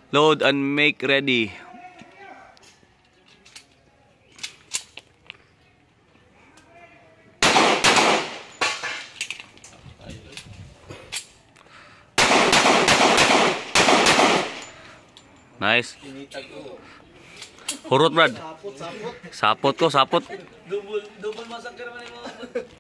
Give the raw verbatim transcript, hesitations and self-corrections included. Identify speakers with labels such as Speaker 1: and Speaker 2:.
Speaker 1: Load and make ready. Nice. Hurot, Brad. Sapot ko, sapot.
Speaker 2: Double, double masakit naman yung mga